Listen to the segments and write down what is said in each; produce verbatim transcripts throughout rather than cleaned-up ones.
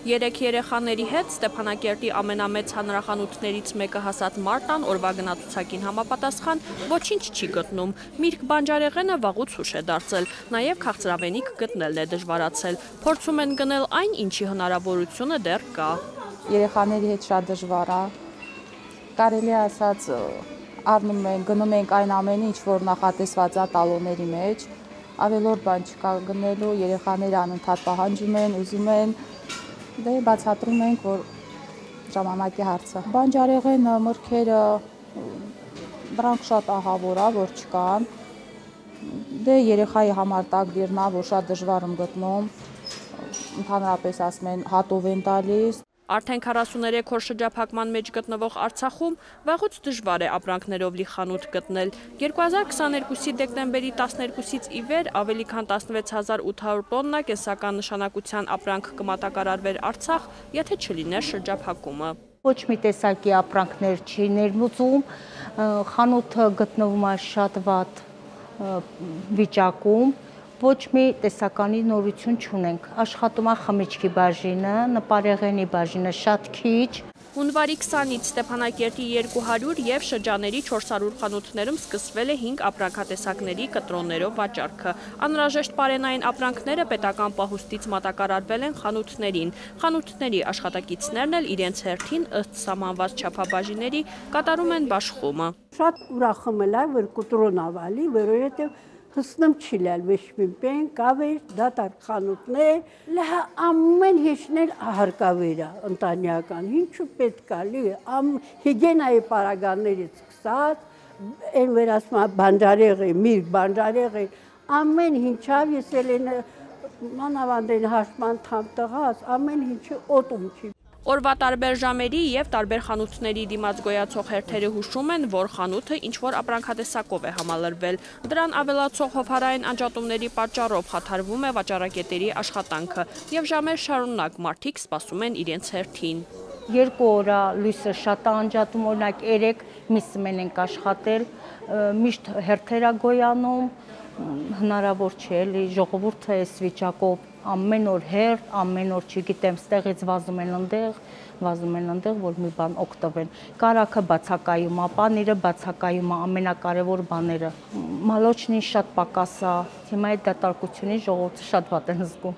Երեք երեխաների հետ Ստեփանակերտի ամենամեծ հանրախանութներից մեկը հասած Մարտան օրվա գնացուցակին համապատասխան ոչինչ չի գտնում։ Միրգ բանջարեղենը վաղուց հուշ է դարձել, նաև քաղցրավենիք գտնելն է դժվարացել։ Փորձում են գնել այն, ինչի հնարավորությունը դեռ կա։ Երեխաների հետ շատ դժվար է։ Կարելի ասած առնում ենք, գնում ենք այն ամենը, ինչ որ նախատեսված է տալոնների մեջ։ Ավելորդ բան չկա գնելու, երեխաները անընդհատ պահանջում են, ուզում են, դե բացատրում ենք, որ ժամանակի հարցը։ Բանջարեղենը, մրգերը, դրանք շատ ահավոր է, որ չկան։ Դե երեխայի համար տակ դիրն է, որ շատ դժվար եմ գտնում, ընդհանրապես ասում են հատով են տալիս։ Արդեն քառասուներեք օր շրջափակման մեջ գտնվող Արցախում վաղուց դժվար է ապրանքներով լի խանութ գտնել։ երկու հազար քսաներկուսի դեկտեմբերի տասներկուսից ի վեր ավելի քան տասնվեց հազար ութ հարյուր տոննա կենսական նշանակության ապրանք կմատակարարվեր Արցախ, եթե չլիներ շրջափակումը։ Ոչ մի տեսակի ապրանքներ չի ներմուծում, խանութը գտնվում է շատ վատ վիճակում։ Ոչ մի տեսականի նորություն չունենք, աշխատում է խմիչքի բաժինը, նպարեղենի բաժինը շատ քիչ։ Հունվարի քսանից Ստեփանակերտի երկու հարյուր և շրջանների չորս հարյուր խանութներում սկսվել է հինգ ապրանքատեսակների կտրոններով վաճառքը։ Անհրաժեշտ պարենային ապրանքները պետական պահուստից մատակարարվել են խանութներին։ Խանութների աշխատակիցներն էլ իրենց հերթին ըստ սահմանված չափաբաժինների կատարում են բաշխումը։ Շատ ուրախում եմ, որ կտրոն ավալի, որովհետև հսնում չիլել վեշմիմպեն, կավեր, դատար խանութներ, լհա ամեն հեշնել ահարկավերա ընտանյական, ինչու պետք է լի, հիգենայի պարագաններից սկսած, են վերասմա բանջարեղի, միրգ բանջարեղի, ամեն ինչավ ես էլ են մանավանդեն հաշման թամ տղաս, ամեն ինչի օտում չի։ Օրվա տարբեր ժամերի և տարբեր խանութների դիմաց գոյացող հերթերը հուշում են, որ խանութը ինչ-որ ապրանքատեսակով է համալրվել։ Դրան ավելացող հովհարային անջատումների պատճառով խաթարվում է վաճառակետերի աշխատանքը և ժամեր շարունակ մարդիկ սպասում են իրենց հերթին։ Երկու օրա լույսը շատ անջատում, օրինակ երեք միսմեն ենք աշխատել, միշտ հերթեր է գոյանում, հնարավոր չէ, էլի ժողովուրդը այս վիճակով ամեն օր հերթ, ամեն օր չգիտեմ, ստեղից վազում են ընդեղ, վազում են ընդեղ, որ մի բան օգտվեն։ Կարագը բացակայում է, պանիրը բացակայում է, ամենակարևոր բաները։ Մալոչնին շատ պակաս է, հիմա այդ դատարկությունից ժողովուրդը շատ վատ են զգում։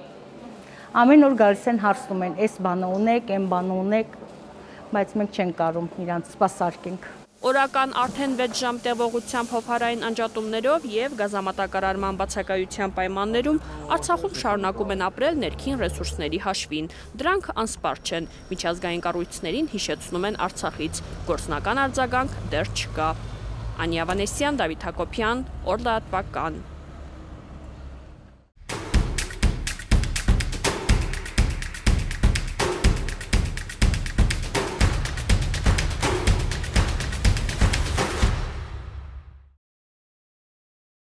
Ամեն օր գալիս են հարցնում են, այս բանը ունեք, այն բանը ունեք, բայց մենք չենք կարում իրանց սպասարկենք։ Օրական արդեն վեց ժամ տևողությամբ հովհարային անջատումներով և գազամատակարարման բացակայության պայմաններում Արցախում շարունակում են ապրել ներքին ռեսուրսների հաշվին։ Դրանք անսպառ չեն, միջազգային կառույցներին հիշեցնում են Արցախից, գործնական արձագանք դեռ չկա։ Անիա Վանեսյան, Դավիթ Հակոբյան, Օրլատվական։